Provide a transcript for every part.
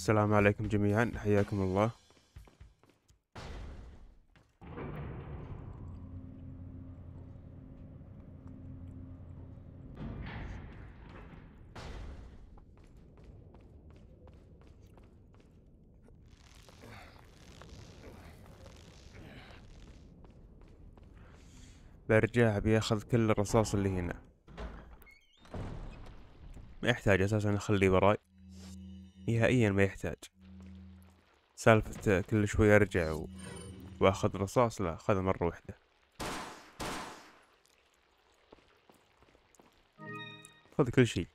السلام عليكم جميعا، حياكم الله. برجع بياخذ كل الرصاص اللي هنا، ما يحتاج اساسا اخليه وراي، نهائيا ما يحتاج. سالفة كل شوي ارجع واخذ رصاص، لا، اخذها مرة واحدة. خذ كل شيء.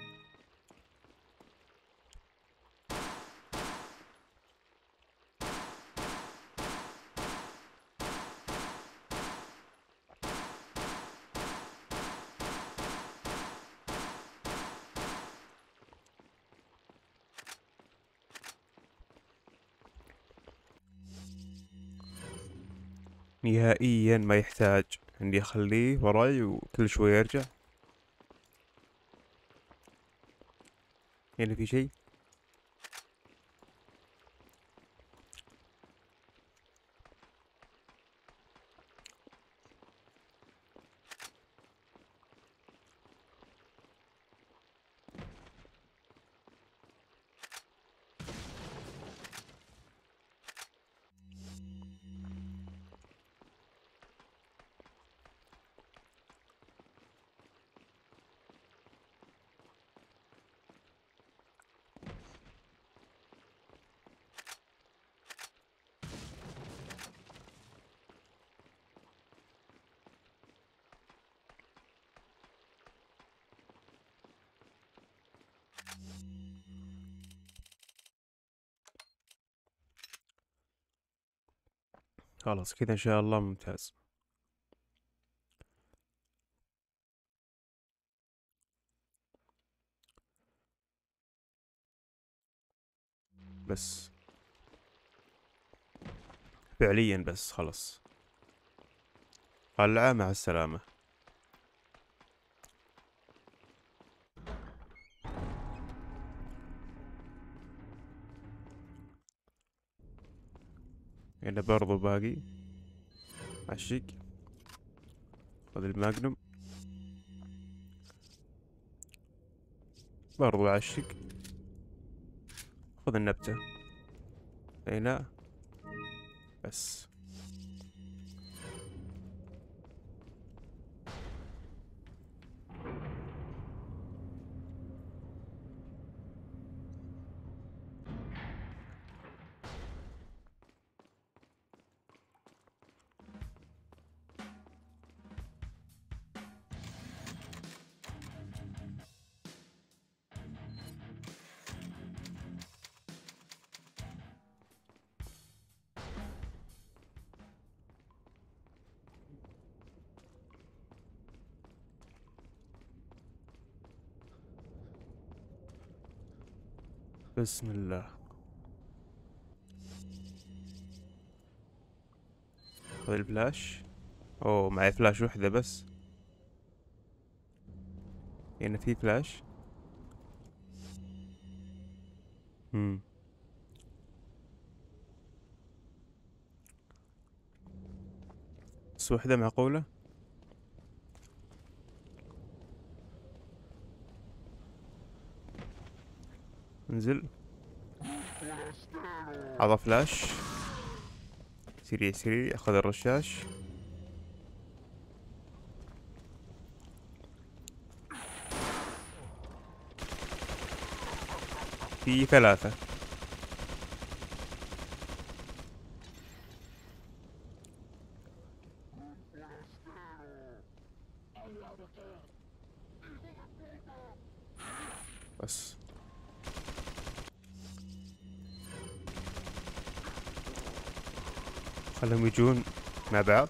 نهائيا ما يحتاج اني اخليه وراي وكل شوي يرجع. هنا في شيء. خلاص كذا ان شاء الله ممتاز. بس فعليا بس خلاص. قلعة مع السلامة. هنا برضو باقي عشق. خذ الماجنوم. برضو عشق. خذ النبتة. هنا بس. بسم الله. خذ الفلاش. اوه، معي فلاش وحدة بس. هنا في فلاش. امم بس وحدة معقولة. انزل. عطى فلاش. سريع سريع، اخذ الرشاش. في ثلاثة. بس خلهم يجون مع بعض.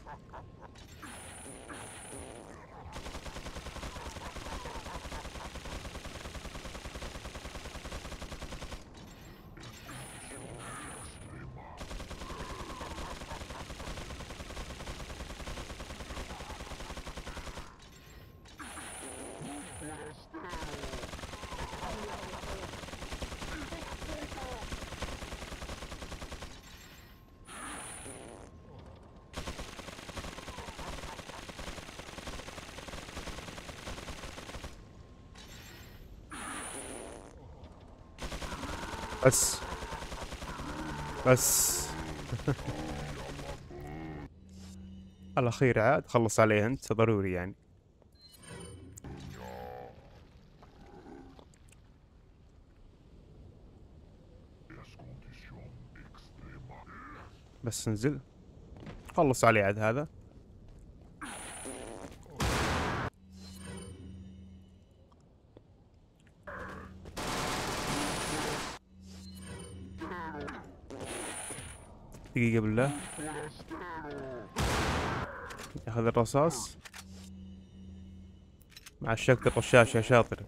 بس بس. الأخير عاد خلص عليه أنت ضروري يعني. بس انزل خلص عليه عاد هذا. دقيقة بالله، ياخذ الرصاص مع الشق الرشاش يا شاطر.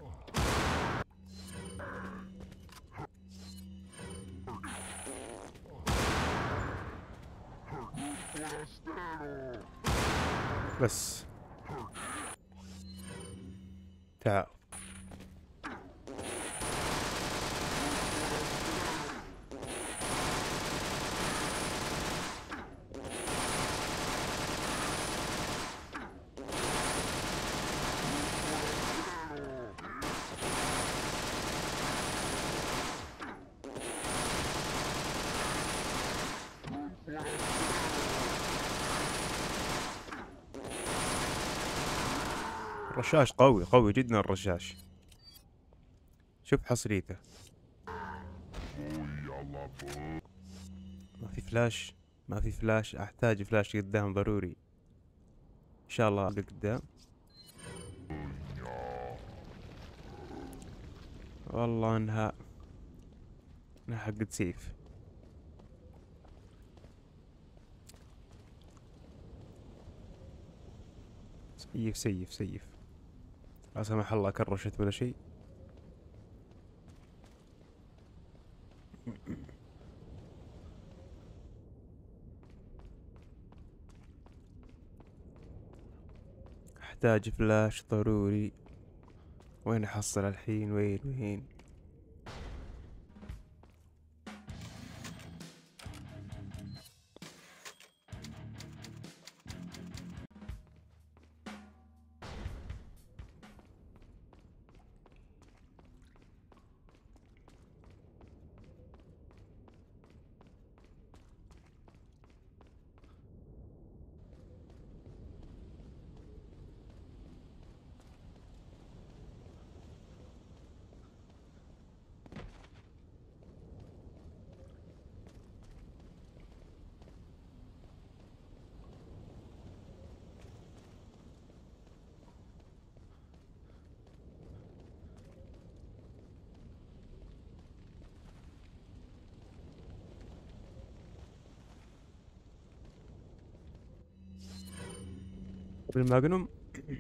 بس تعال. الرشاش قوي قوي جدا الرشاش. شوف حصريته. ما في فلاش، ما في فلاش. احتاج فلاش قدام ضروري. ان شاء الله قدام. والله انها حقت سيف. سيف سيف سيف. لا سمح الله كرشت ولا شيء. احتاج فلاش ضروري. وين احصل الحين؟ وين؟ بالماجنوم.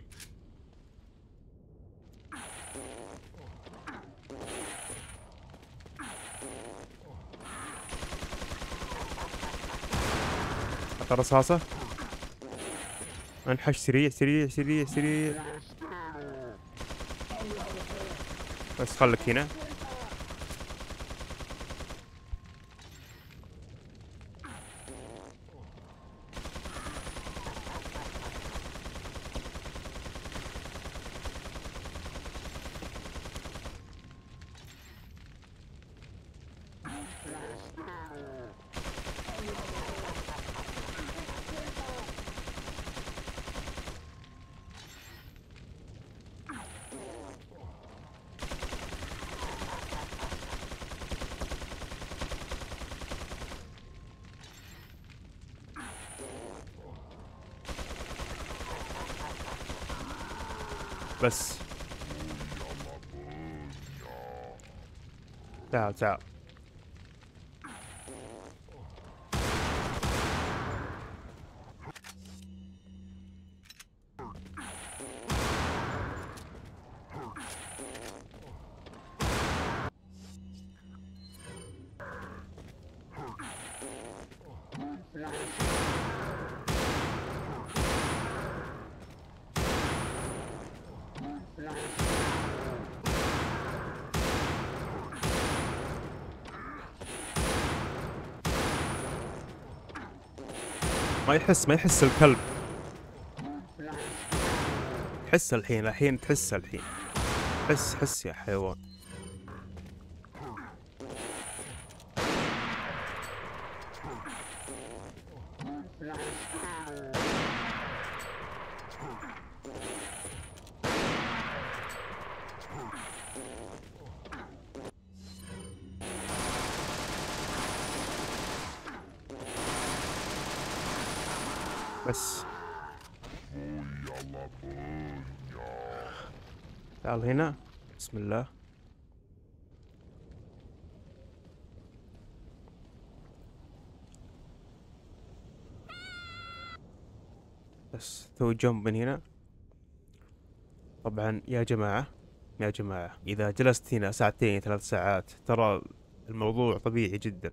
حط رصاصة. انحش سريع سريع سريع سريع. بس خلك هنا. بس تعال. ما يحس الكلب. حس الحين تحس الحين. حس يا حيوان. بس تعال هنا. بسم الله. بس تو جنب من هنا. طبعا يا جماعة، يا جماعة إذا جلست هنا ساعتين 3 ساعات ترى الموضوع طبيعي جدا.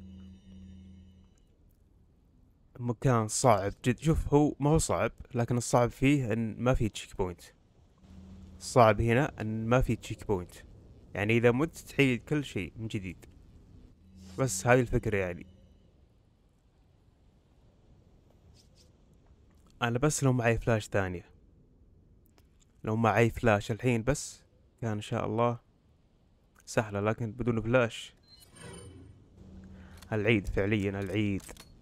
مكان صعب جد. شوف، هو ما هو صعب، لكن الصعب فيه ان ما في تشيك بوينت. الصعب هنا ان ما في تشيك بوينت، يعني اذا مت تعيد كل شيء من جديد. بس هذه الفكرة يعني. انا بس لو معي فلاش ثانية، لو معي فلاش الحين بس كان ان شاء الله سهلة، لكن بدون فلاش العيد فعليا العيد.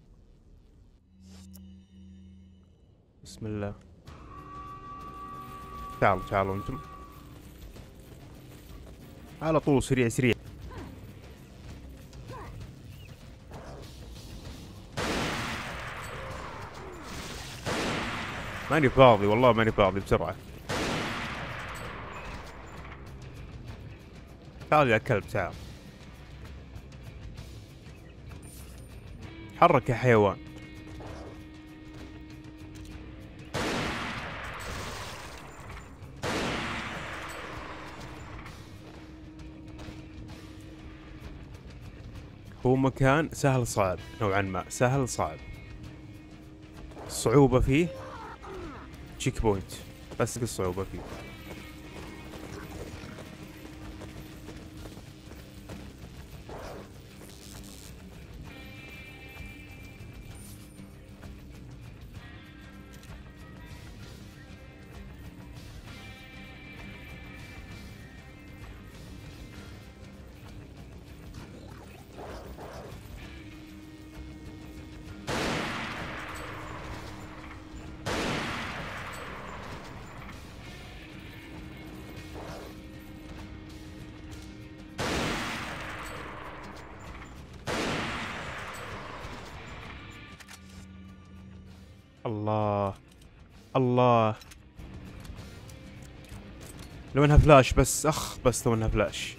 بسم الله. تعالوا تعالوا انتم على طول، سريع سريع. ماني فاضي والله، ماني فاضي، بسرعة. تعال يا كلب تعال، تحرك يا حيوان. هو مكان سهل صعب نوعا ما، سهل صعب. الصعوبة فيه تشيك بوينت، بس الصعوبة فيه. الله الله، لو انها فلاش بس، اخ بس لو انها فلاش،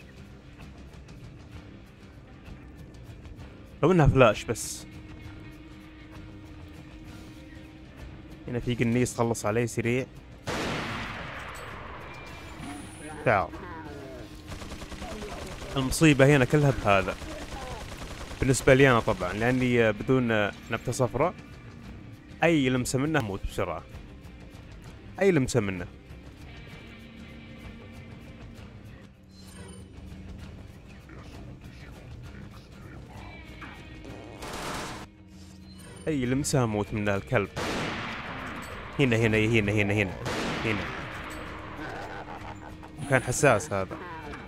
لو انها فلاش بس. هنا في قنيص، خلص عليه سريع. تعال. المصيبة هنا كلها بهذا بالنسبة لي انا طبعا، لاني بدون نبتة صفراء اي لمسة منه اموت بسرعة، اي لمسة منه. اي لمسة اموت من الكلب. هنا هنا هنا هنا هنا هنا، مكان حساس هذا.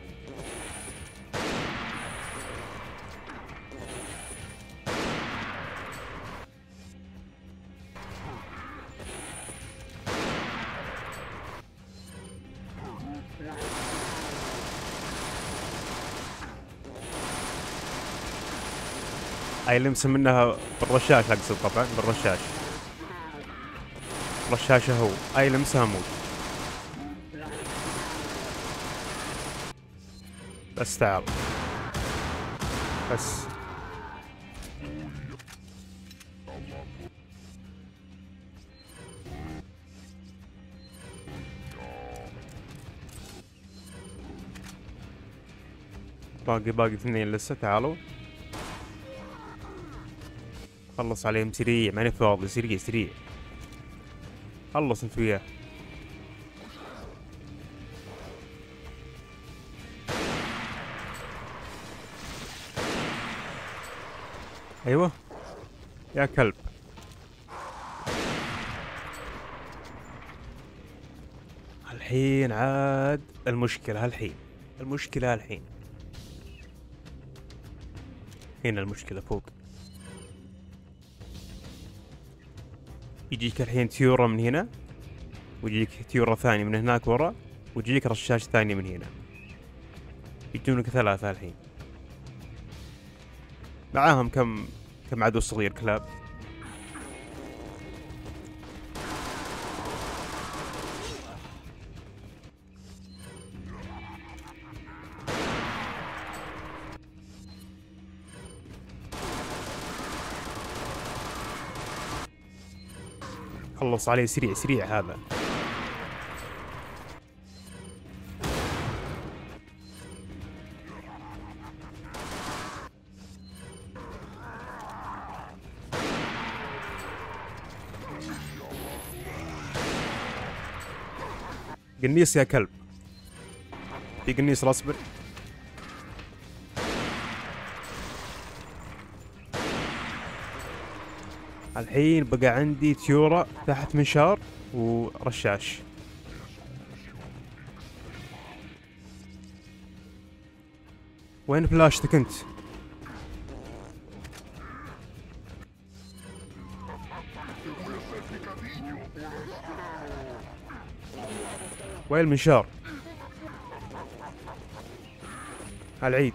اي لمسة منها بالرشاش اقصد، طبعا بالرشاش. رشاشة هو، اي لمسة اموت. بس تعال بس. باقي 2 لسه. تعالوا خلص عليهم سريع، ماني فاضي، سريع سريع. خلص انت وياه. ايوه يا كلب. الحين عاد المشكلة، الحين المشكلة الحين. هنا المشكلة فوق. يجيك الحين تيورا من هنا، ويجيك تيورا ثاني من هناك ورا، ويجيك رشاش ثاني من هنا. يجونك 3 الحين، معاهم كم عدو صغير كلاب. خلص عليه سريع سريع هذا. قنيص يا كلب، في قنيص اصبر. الحين بقى عندي تيورا تحت منشار ورشاش. وين فلاشتك انت؟ وين المنشار؟ العيد.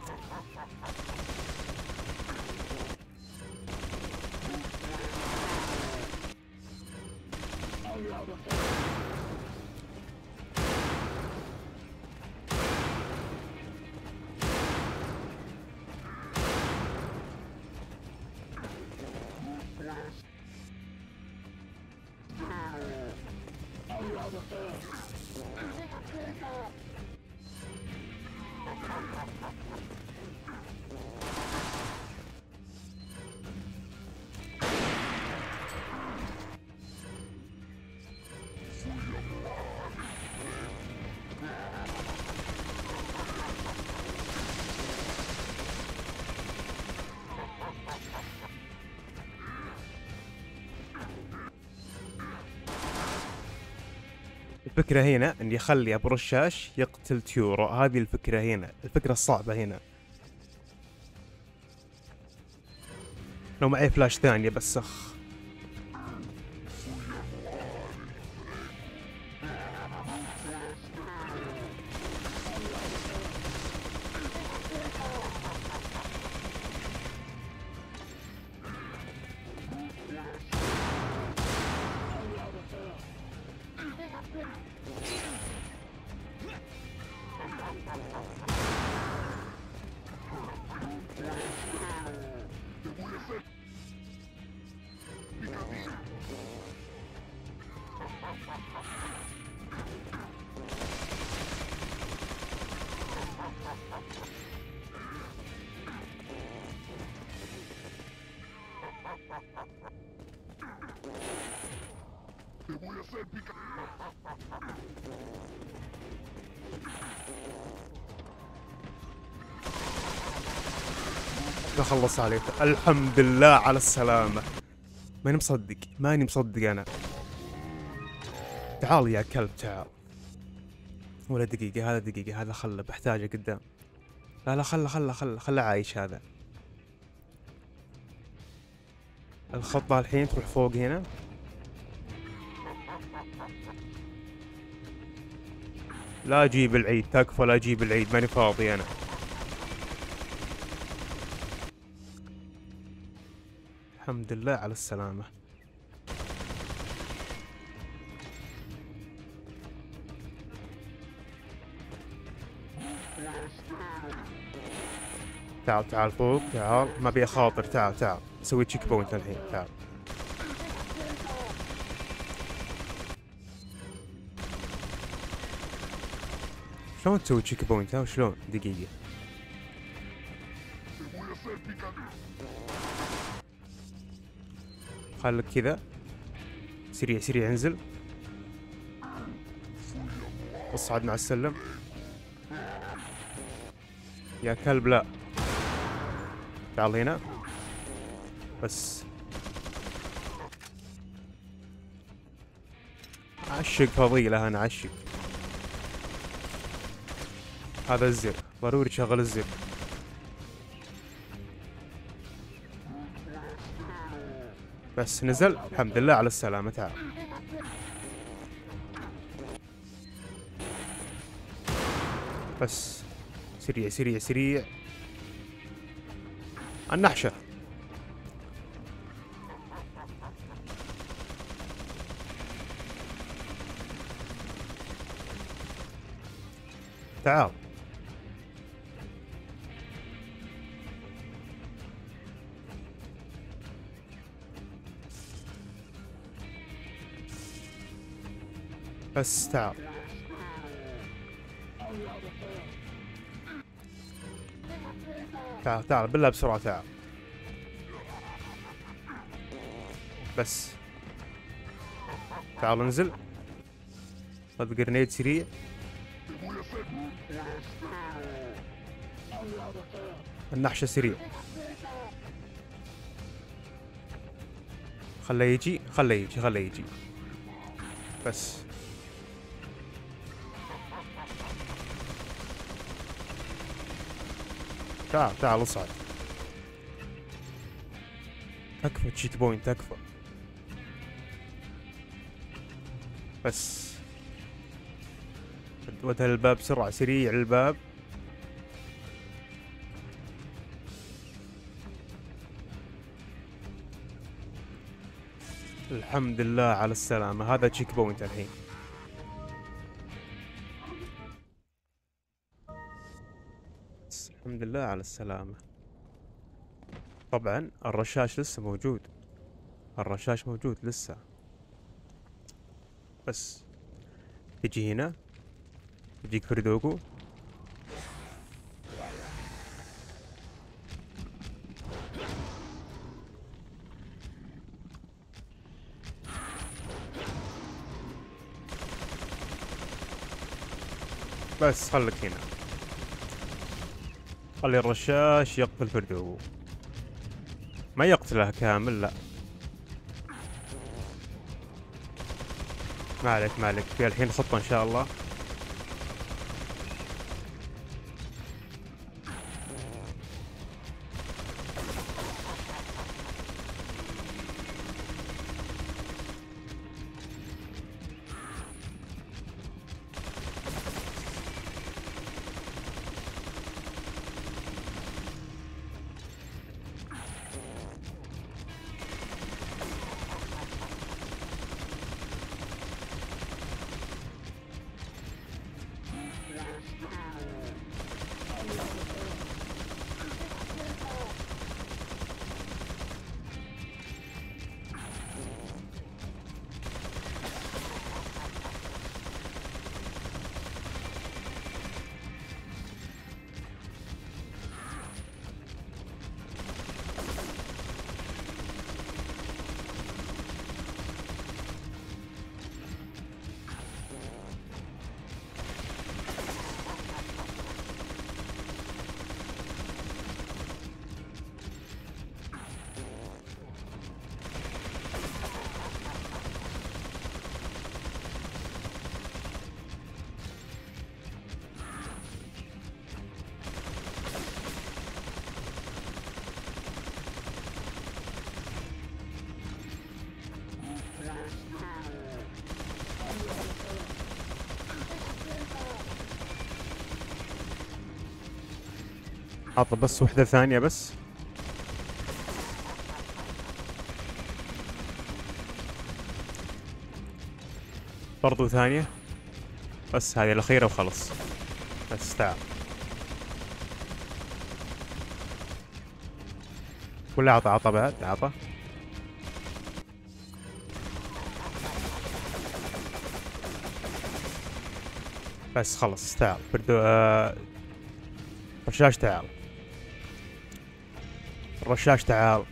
الفكرة هنا اني اخلي ابو رشاش يقتل تيورو، هذه الفكرة هنا، الفكرة الصعبة هنا. لو معي فلاش ثانية بس اخ. بخلص عليك. الحمد لله على السلامة. ماني مصدق، ماني مصدق انا. تعال يا كلب تعال. ولا دقيقة، هذا دقيقة، هذا خله بحتاجه قدام. لا لا خله عايش هذا. الخطة الحين تروح فوق هنا. لا اجيب العيد، تكفى لا اجيب العيد، ماني فاضي انا. الحمد لله على السلامة. تعال تعال فوق، تعال، ما ابي اخاطر، تعال تعال، سوي تشيك بوينت الحين، تعال. شلون تسوي تشيك بوينت؟ ها وشلون؟ دقيقة. خلك كذا، سريع سريع انزل، اصعد مع السلم. يا كلب لا، تعال هنا بس. عشق فضيلة انا، عشق. هذا الزر ضروري تشغل الزر. بس نزل، الحمد لله على السلامة. تعال بس، سريع سريع سريع. النحشة. تعال. بس تعال. تعال تعال بالله بسرعة تعال. بس تعال انزل. خذ جرنيد سريع. النحشة سريع. خله يجي خله يجي خله يجي. بس تعال تعال اصعد. تكفى تشيك بوينت تكفى. بس ودها الباب بسرعة سريع الباب. الحمد لله على السلامة. هذا تشيك بوينت الحين. الحمد لله على السلامة. طبعا الرشاش لسه موجود. الرشاش موجود لسه. بس تجي هنا يجيك فردوكو. بس خلك هنا. خلي الرشاش يقتل فردوكو. ما يقتله كامل لا. ما عليك ما عليك، في الحين خطة ان شاء الله. حاطه بس وحدة ثانية بس. برضو ثانية. بس هذه الأخيرة وخلص. بس تعال. ولا عطى عطى بعد عطى. بس خلص تعال بردو. رشاش تعال. الرشاش تعال.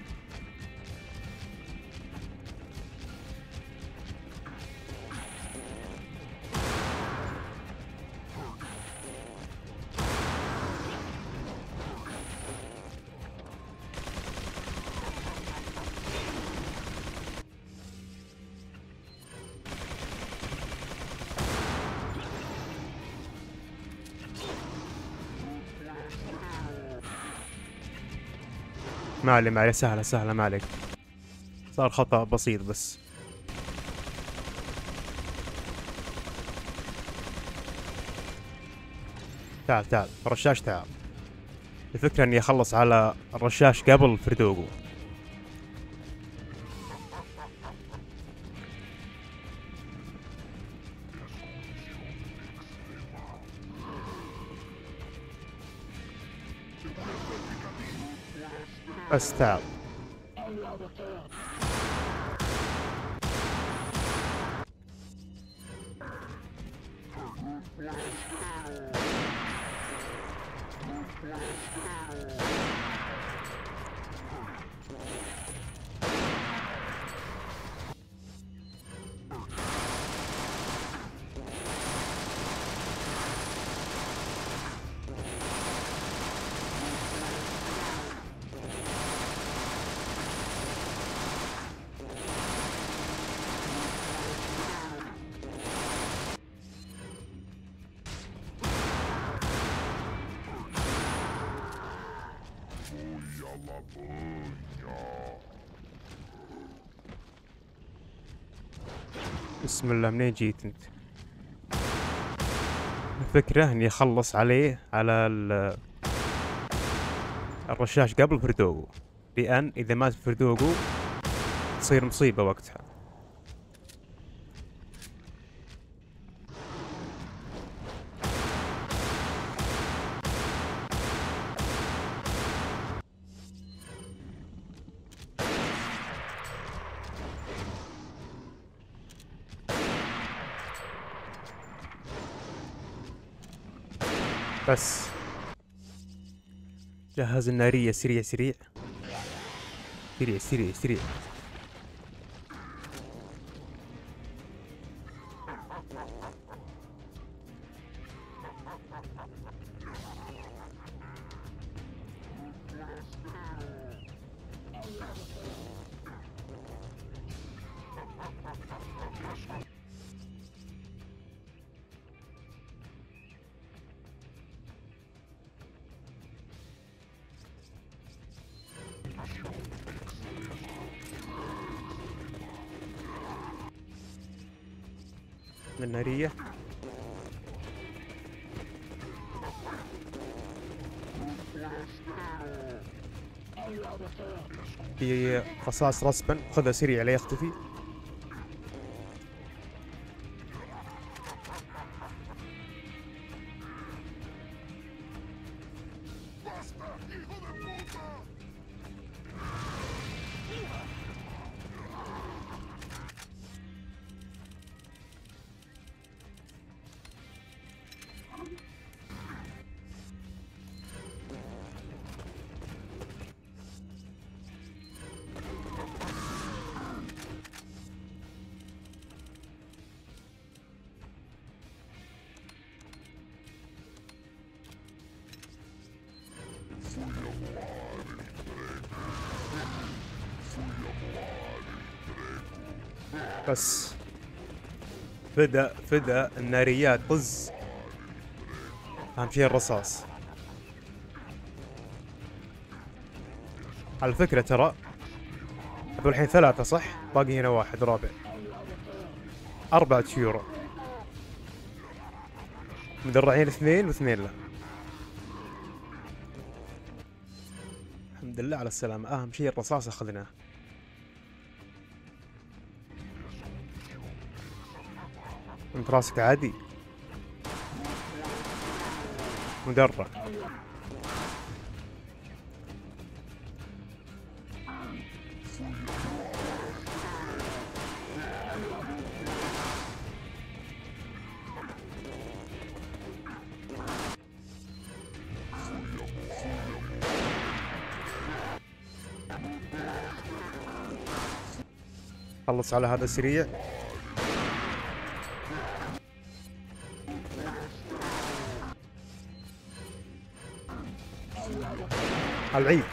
ما علي سهلة سهلة ما عليك. صار خطأ بسيط بس. تعال تعال الرشاش تعال. الفكرة اني اخلص على الرشاش قبل فردوغو. بس تعال. بسم الله، منين جيت انت؟ الفكرة اني اخلص عليه على الرشاش قبل فردوغو، لان اذا مات فردوغو تصير مصيبة وقتها. بس جهز النارية سريع سريع سريع سريع سريع. النارية في رصاص رسبا، خذها سريع لا يختفي. بس فدا الناريات طز. اهم شي الرصاص. على فكرة ترى هذول الحين 3 صح؟ باقي هنا واحد رابع. 4 يورو مدرعين 2 و2 لا. الحمد لله على السلامة. أهم شيء الرصاص أخذناه. انت راسك عادي مدرع. خلص على هذا سريع. على العيد.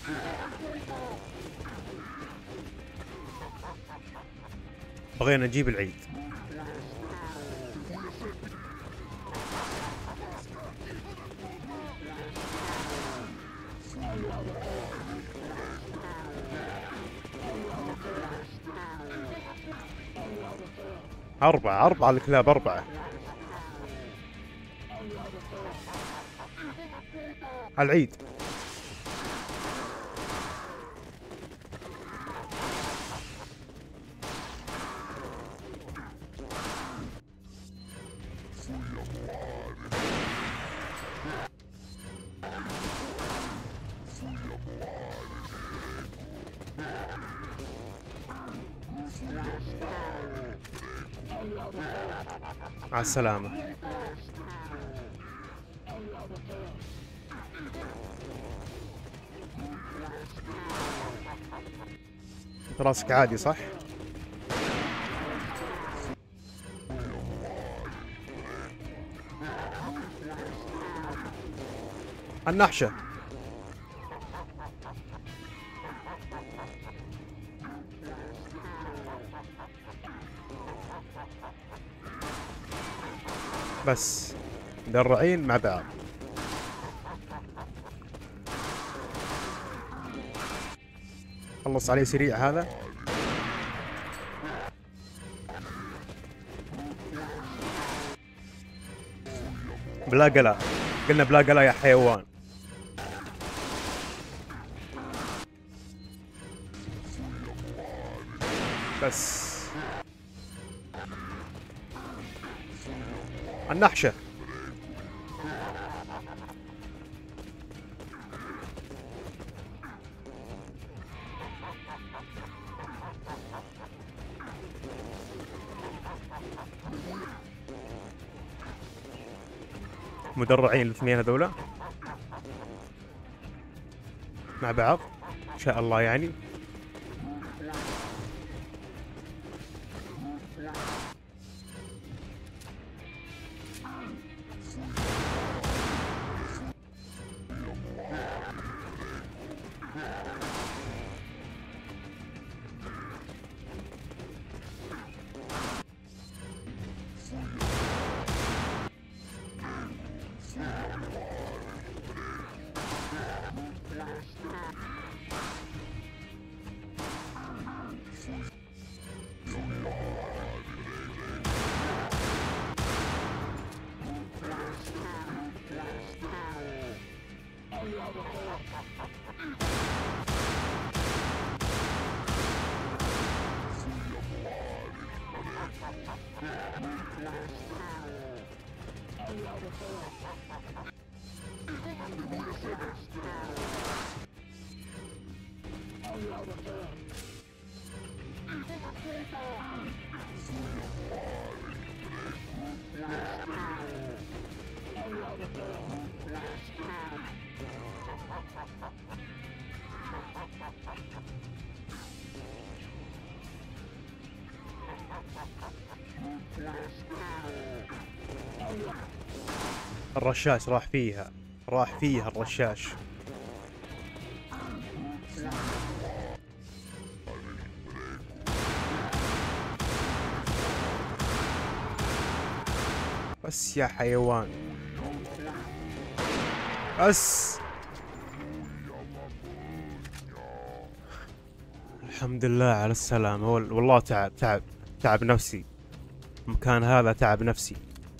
بغينا نجيب العيد. أربعة الكلاب، 4 العيد. مع السلامة. راسك عادي صح؟ النحشة. بس مدرعين مع بعض. خلص عليه سريع هذا. بلا قلق، قلنا بلا قلق يا حيوان. بس النحشة. مدرعين الاثنين هذولا مع بعض ان شاء الله يعني. الرشاش راح فيها الرشاش. بس يا حيوان بس. الحمد لله على السلامة. والله تعب نفسي. المكان هذا تعب نفسي.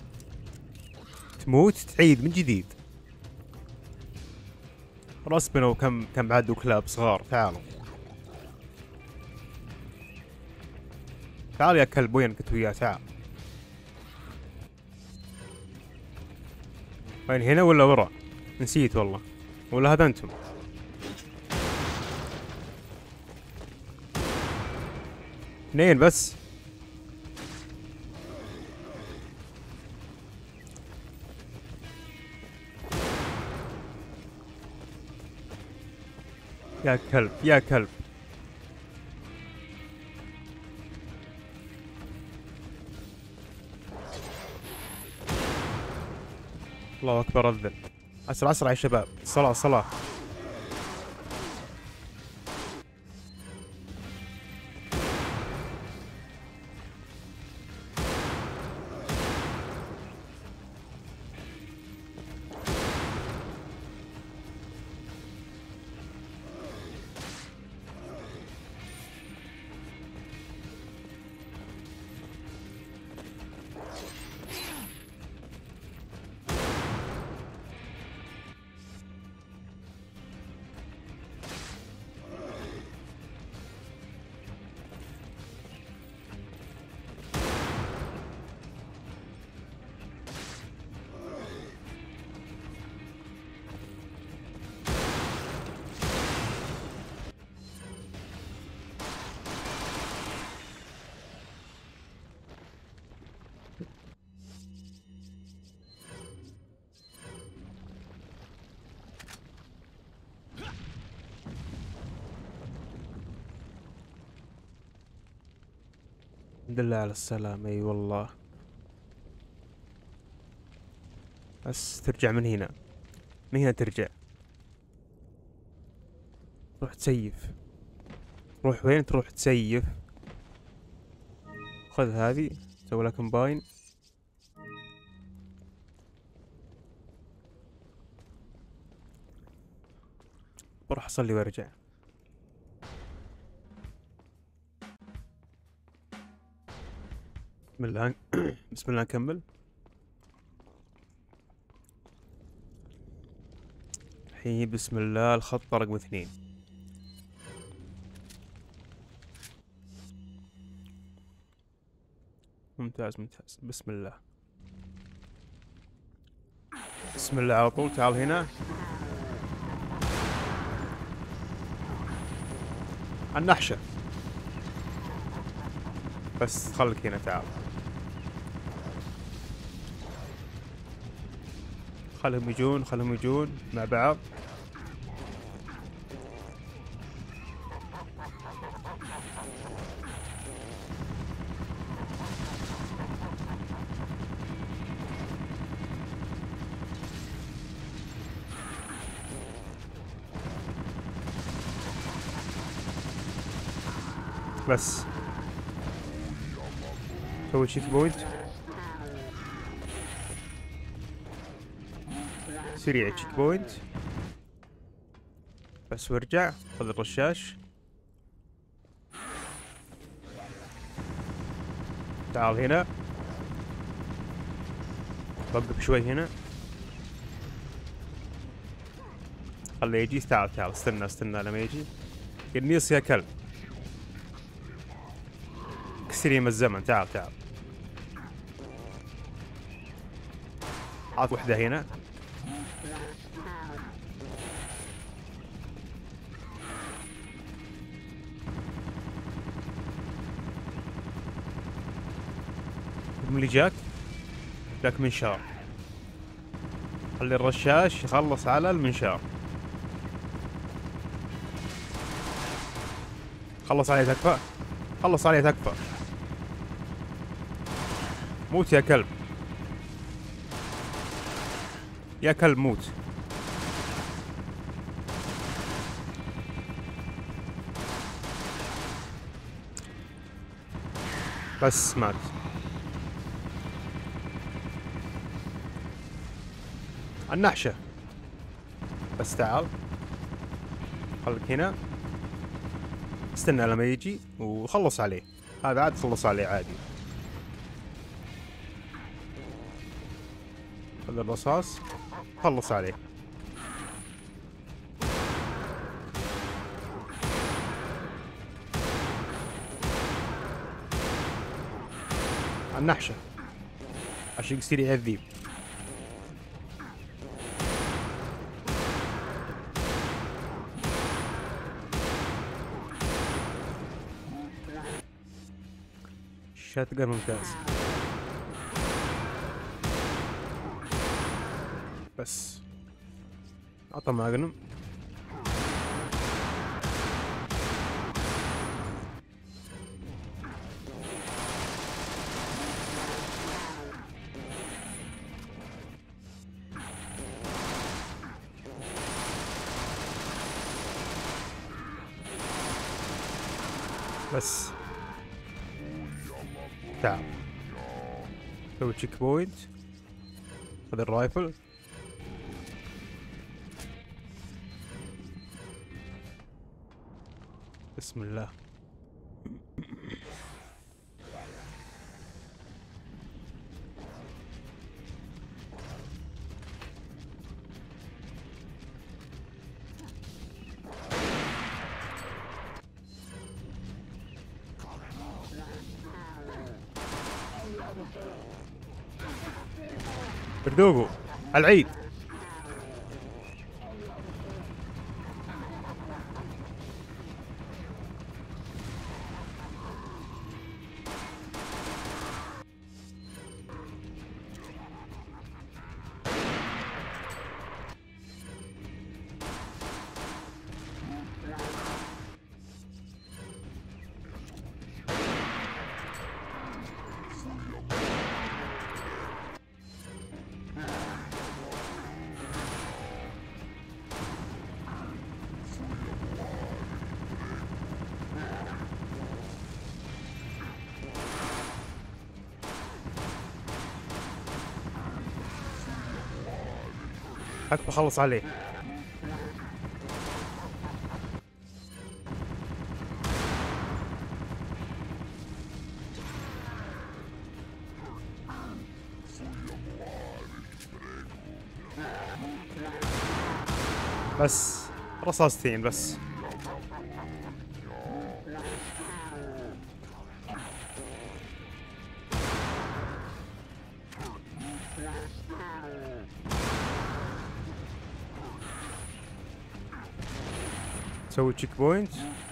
تموت تعيد من جديد. رسبنا وكم عدوا كلاب صغار. تعالوا يا كلب، وين كنت وياه؟ تعال. وين، هنا ولا ورا؟ نسيت والله. ولا هذا انتم؟ اثنين بس. يا كلب يا كلب. الله اكبر، اذن. اسرع اسرع يا شباب. صلاة صلاة. الحمد لله على السلامة. اي والله. بس ترجع من هنا، من هنا ترجع. روح تسيف. روح وين تروح تسيف؟ خذ هذه، سوي لها كومباين. بروح اصلي وارجع. بسم الله. بسم الله نكمل. الحين بسم الله الخطة رقم 2. ممتاز ممتاز. بسم الله. بسم الله على طول. تعال هنا. النحشة. بس خليك هنا. تعال. خلهم يجون، خلهم يجون مع بعض. بس سوي تشيك بوينت سريع. تشيك بوينت بس، وارجع خذ الرشاش. تعال هنا. وقف شوي هنا. خليه يجي. تعال تعال. استنى استنى لما يجي. قنيص يا كلب. كسر يم الزمن. تعال تعال. عط وحدة هنا. من اللي جاك؟ جاك منشار. خلي الرشاش يخلص على المنشار. خلص عليه تكفى. خلص عليه تكفى. موت يا كلب. يا كلب موت. بس مات. النحشة. بس تعال. خليك هنا. استنى لما يجي وخلص عليه. هذا عاد خلص عليه عادي. خذ الرصاص. خلص عليه. النحشة عشان يصير يعذب. شاتقن ممتاز. بس عطى ماجنم. بس تعال. سوي تشيك بوينت. خذ الرايفل. بسم الله. بردوغو العيد. حق بخلص عليه. بس رصاصتين بس. تسوي تشيك بوينت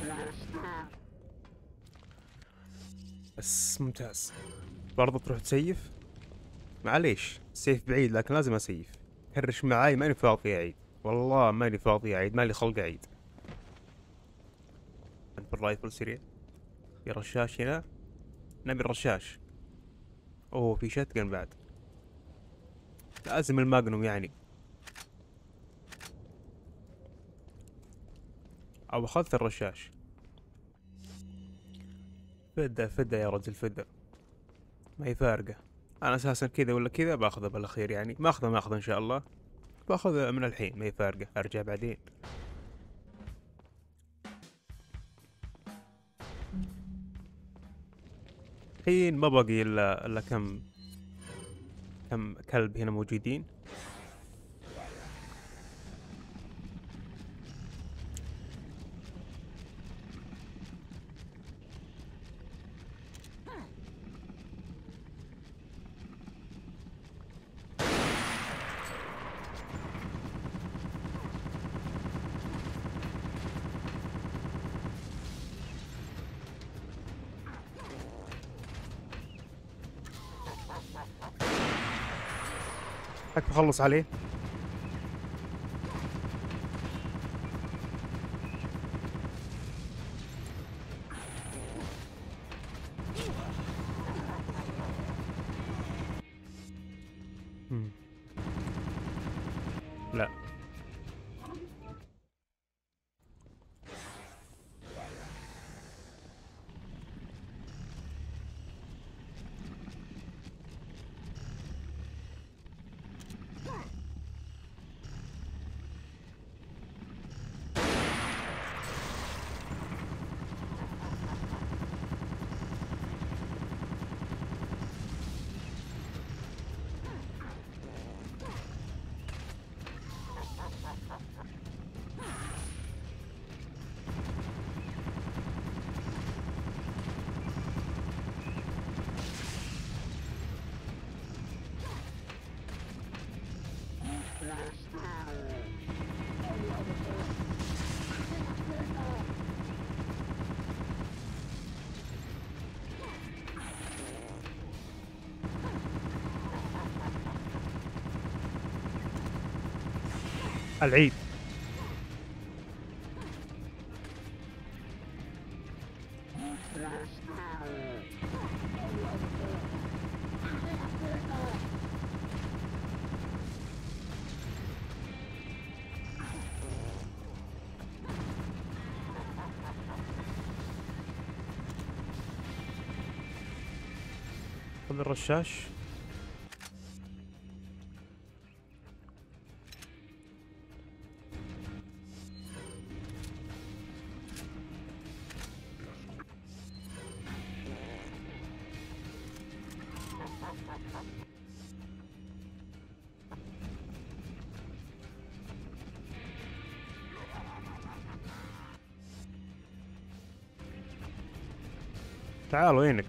بس. ممتاز. برضه تروح تسيف. معليش السيف بعيد لكن لازم اسيف. كرش معاي ماني فاضي اعيد، والله ماني فاضي اعيد، مالي خلق اعيد. بالرايفل سريع. في رشاش هنا، نبي الرشاش. اوه في شتقن بعد، لازم الماجنوم يعني. او اخذت الرشاش. فدة فدة يا رجل فدة، ما هي فارقة. انا اساسا كذا ولا كذا باخذه بالاخير يعني، ما اخذه ان شاء الله، باخذه من الحين ما هي فارقة، ارجع بعدين. الحين ما باقي الا كم كلب هنا موجودين. حق بخلص عليه. مم. لا العيد. خذ الرشاش. تعال وينك؟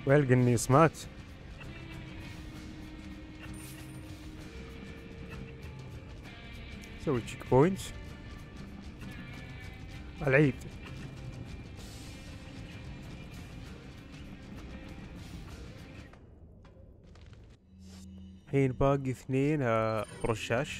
ويلقى النيس مات. سوي تشيك بوينت العيد. الحين باقي 2 برشاش.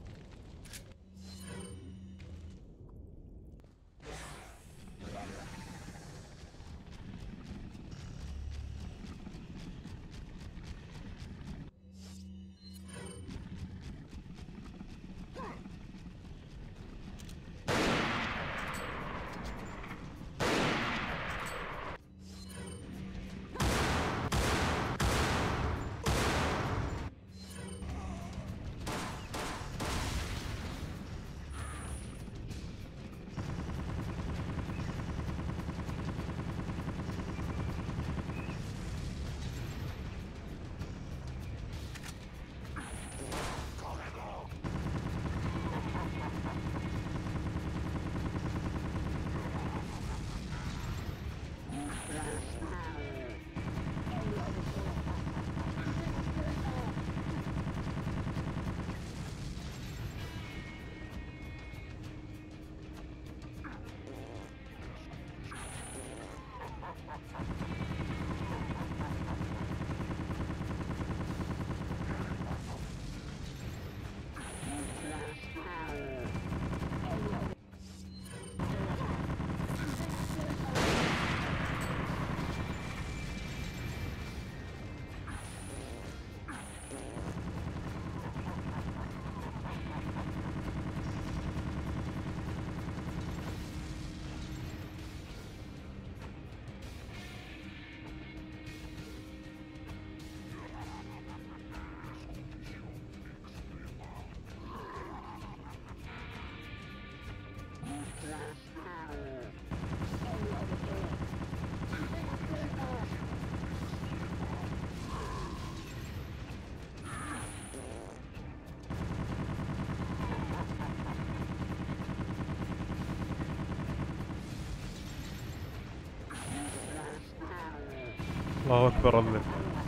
الله اكبر الله.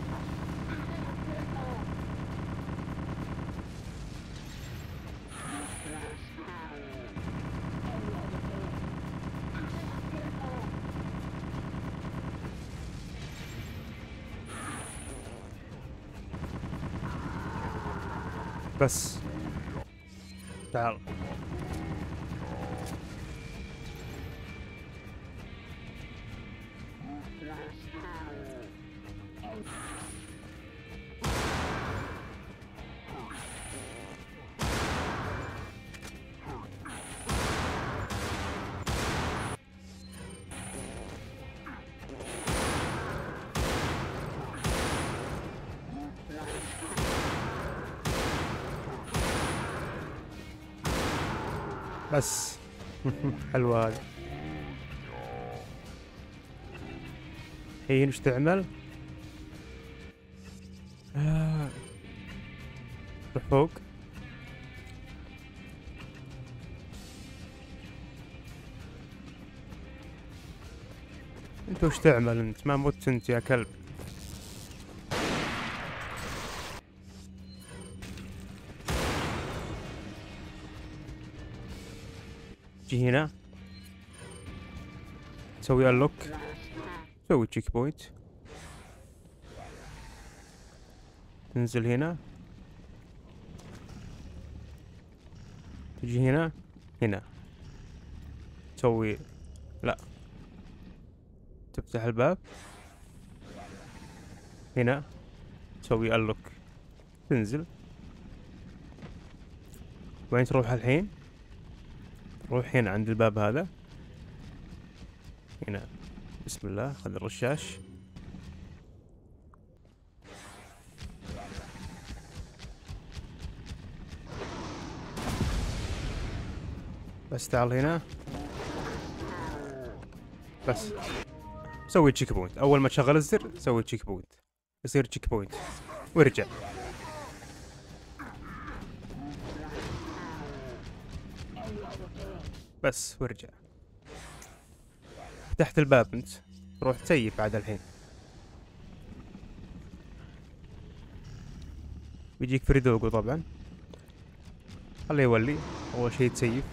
بس تعال. بس حلوة هذه. الحين وش تعمل؟ روح فوق. انت وش تعمل؟ انت ما مت انت يا كلب. جي هنا تسوي اللوك، سوي تشيك بوينت، تنزل هنا، تجي هنا هنا تسوي لا، تفتح الباب هنا، تسوي اللوك، تنزل. وين تروح الحين؟ روح هنا عند الباب هذا هنا. بسم الله. خذ الرشاش. بس تعال هنا. بس سوي تشيك بوينت اول ما تشغل الزر، سوي تشيك بوينت، يصير تشيك بوينت وارجع. بس وارجع. فتحت الباب انت، روح تسيف بعد الحين. بيجيك فريدوغو طبعا. خليه يولي. اول شي تسيف.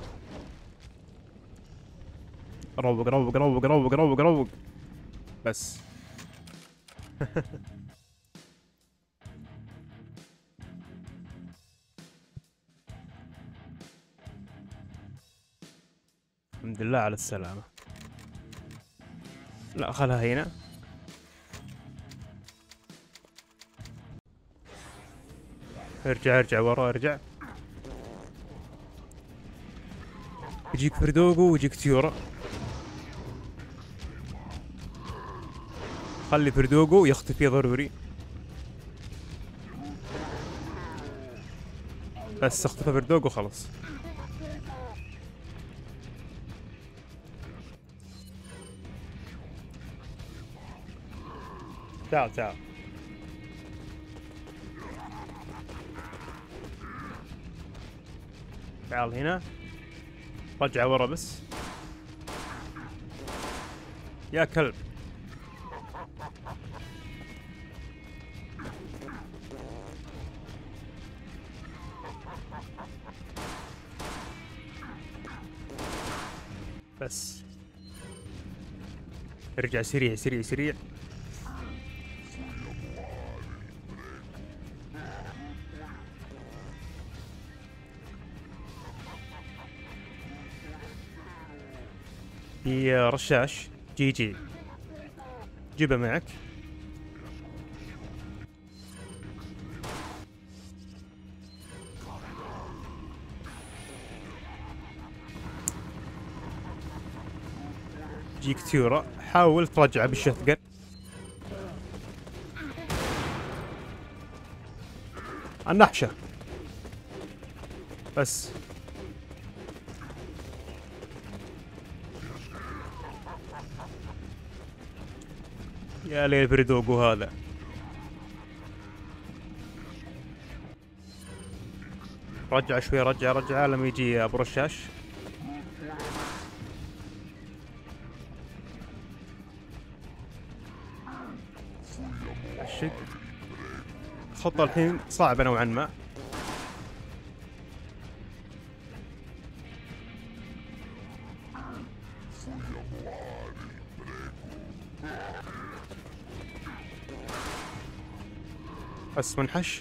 روق روق روق روق روق روق. بس. الحمد لله على السلامة. لا خلها هنا. ارجع ارجع ورا ارجع. يجيك فردوغو ويجيك تيورا. خلي فردوغو يختفي ضروري. بس اختفى فردوغو خلص. تعال تعال. تعال هنا. رجع ورا بس. يا كلب. بس. ارجع سريع سريع سريع. في رشاش. جي جي. جيبه معك. جيك تيورا. حاول ترجعه بالشتقن. النحشة. بس. يا ليل فردوغو هذا. رجع شوي رجع رجع لما يجي ابو رشاش. عشق. الخطة الحين صعبة نوعا ما. بس منحش.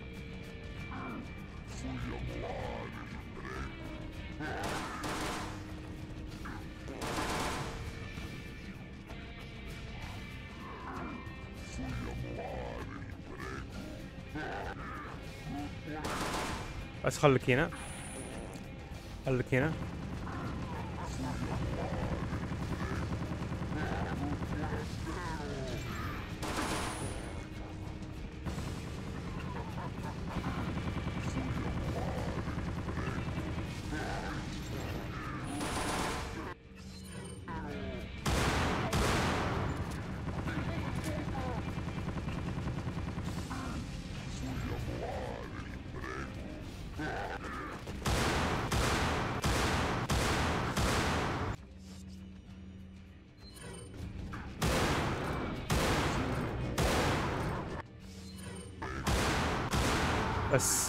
بس خليك هنا. خليك هنا. بس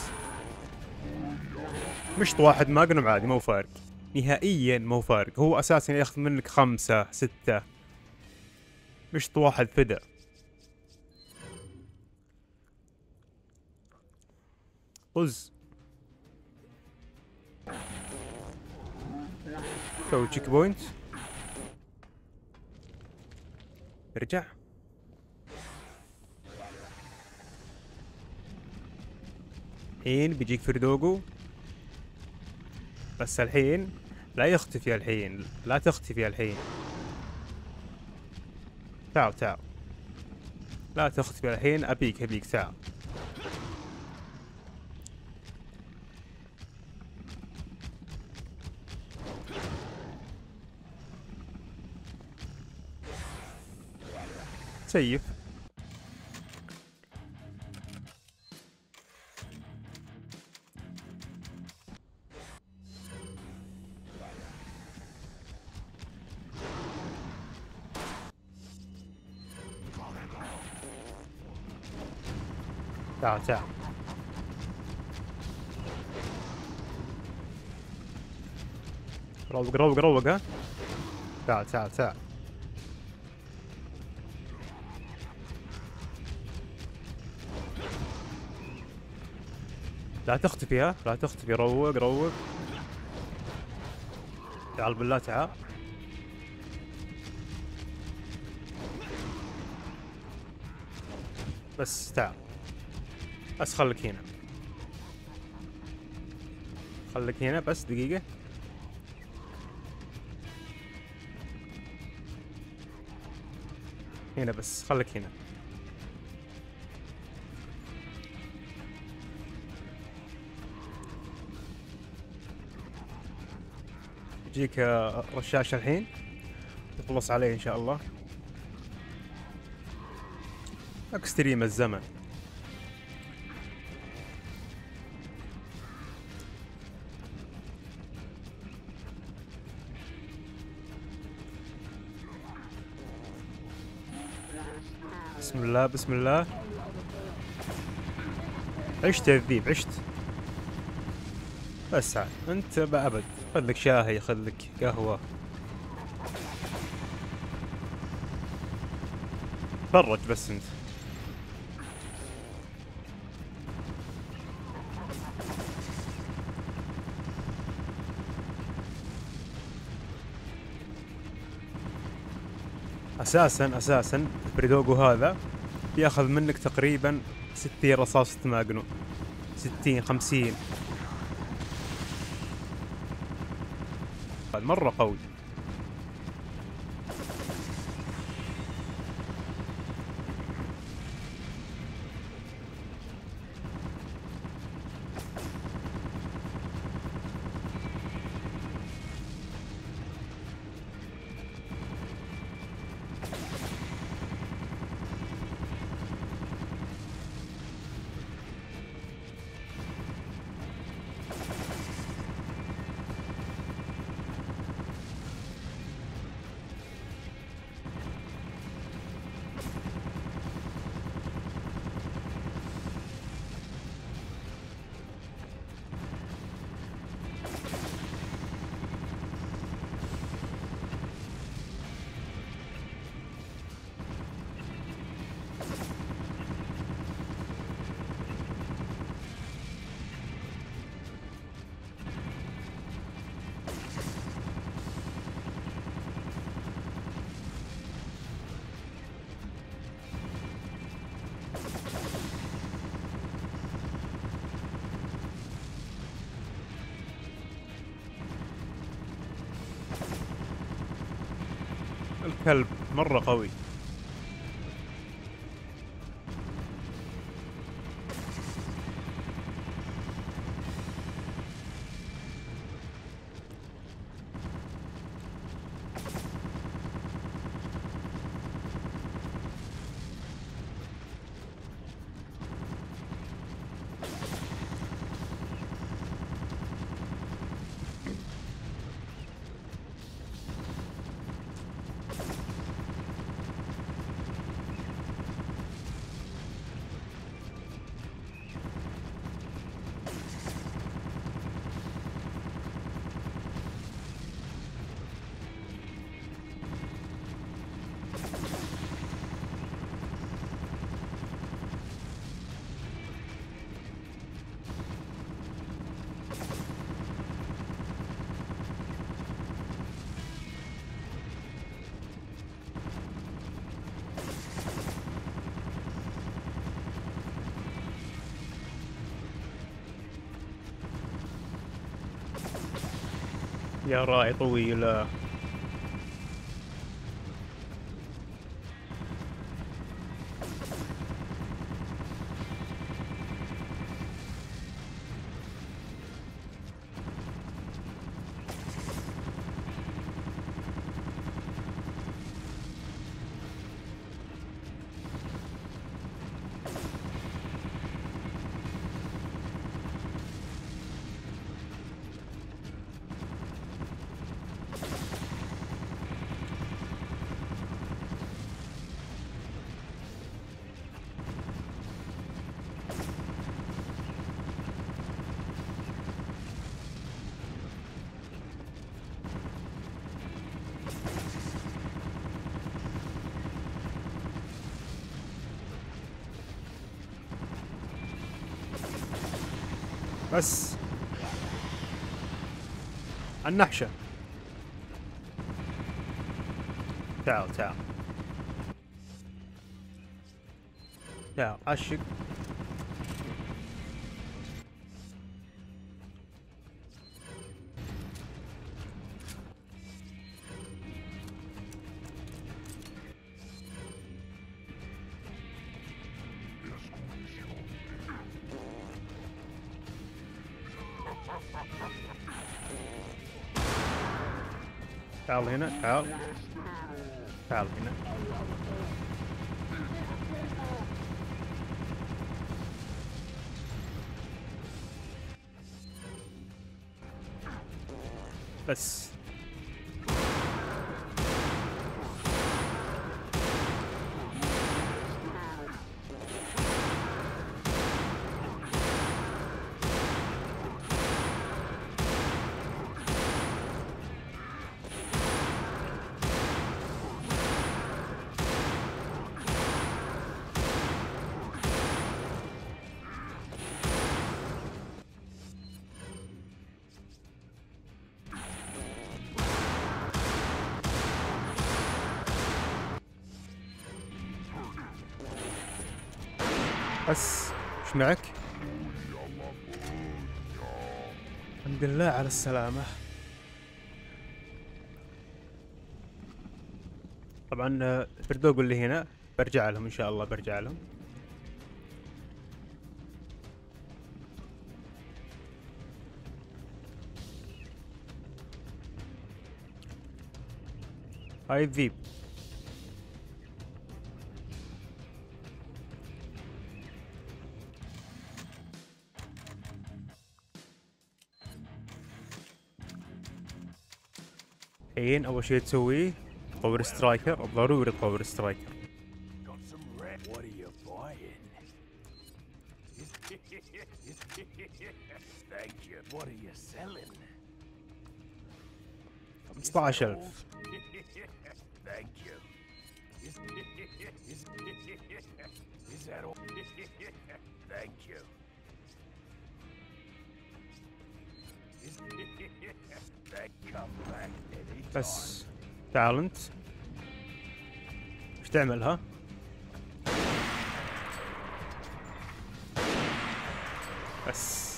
مشط واحد ماجنوم عادي مو فارق. نهائيا مو فارق. هو اساسا ياخذ منك 5 6. مشط واحد فدا. طز. سوي تشيك بوينت. ارجع. الحين بيجيك فردوغو. بس الحين لا يختفي. الحين لا تختفي. الحين تعال تعال. لا تختفي الحين. ابيك ابيك تعال. سيف. تعال تعال. روق روق روق ها. تعال تعال تعال. لا تختفي ها، لا تختفي. روق روق. تعال بالله تعال. بس تعال. بس خليك هنا. خليك هنا بس دقيقة. هنا بس خليك هنا. يجيك رشاش الحين تخلص عليه ان شاء الله. اكستريم الزمن. بسم الله بسم الله. عشت يا الذيب عشت. بس عاد انت بأبد. خذ لك شاهي، خذ لك قهوة. تفرج بس انت. اساسا بريدوغو هذا ياخذ منك تقريبا 60 رصاصة ماجنوم. 60 50. مرة قوي. الكلب مرة قوي. يا راعي طويلة. بس النحشة. تعال تعال تعال عشق. تعال هنا تعال. تعال هنا. بس بس ايش معك؟ الحمد لله على السلامة. طبعا البردوق اللي هنا برجع لهم ان شاء الله، برجع لهم. هاي الذيب. الحين اول شيء تسويه باور سترايكر، ضروري باور سترايكر. What are you selling? 15,000. Thank you. Is that all? Thank you. Come back anytime. بس تعال انت. ايش تعمل ها؟ بس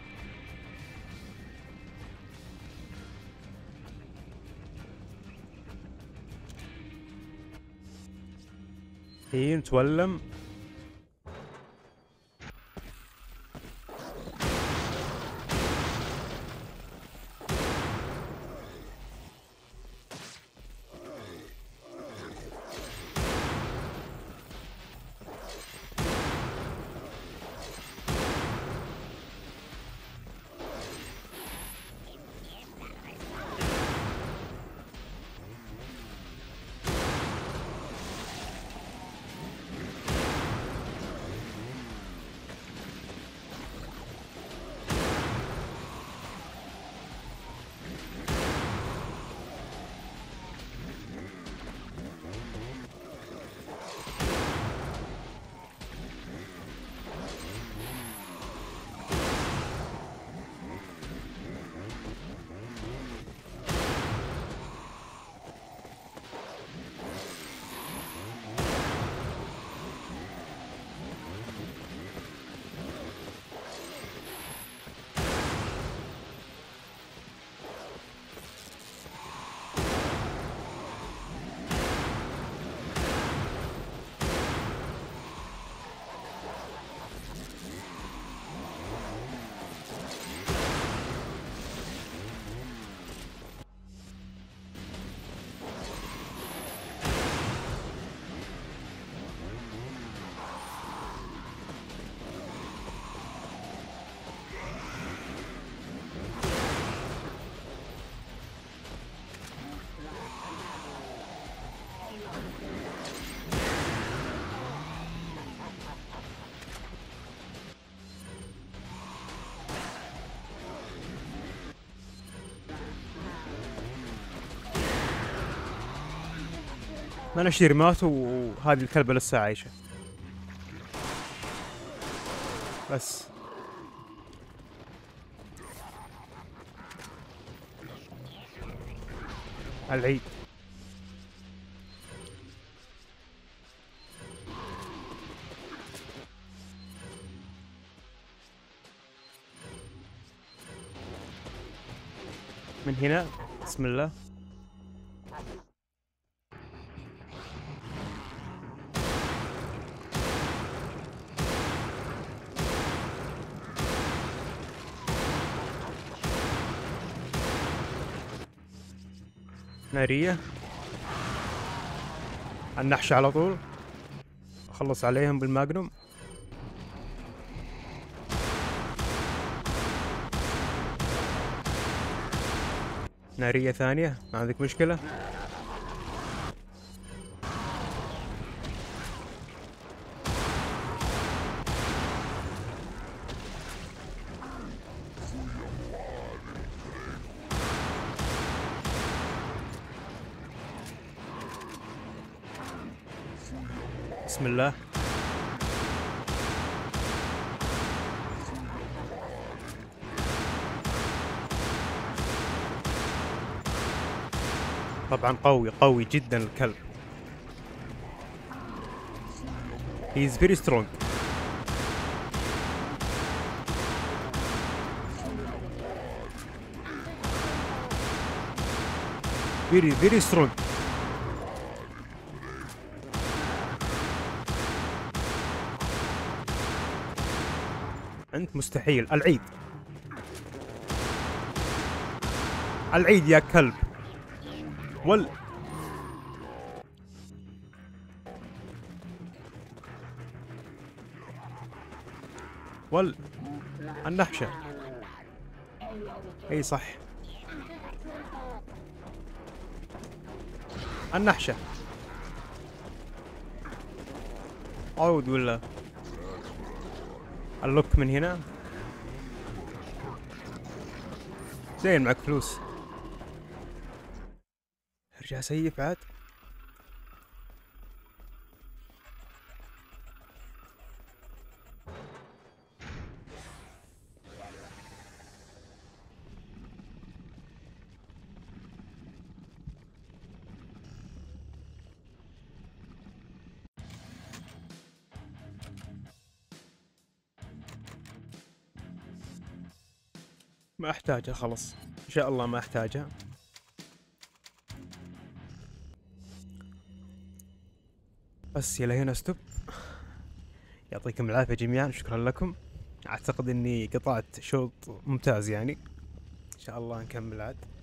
الحين تولم. ما نشتري مات وهذه الكلبة لسه عايشة. بس العيد. من هنا. بسم الله. نارية. النحشة على طول. اخلص عليهم بالماجنوم. نارية ثانية، ما عندك مشكلة. بسم الله. طبعا قوي قوي جدا الكلب. he is very strong. very strong. انت مستحيل. العيد. العيد يا كلب. النحشة. اي صح. النحشة. اعوذ بالله. اللوك من هنا. زين معك فلوس. ارجع سيف عاد. ما احتاجها خلص، ان شاء الله ما احتاجها. بس الى هنا ستوب. يعطيكم العافية جميعا، شكرا لكم. اعتقد اني قطعت شوط ممتاز يعني. ان شاء الله نكمل عاد.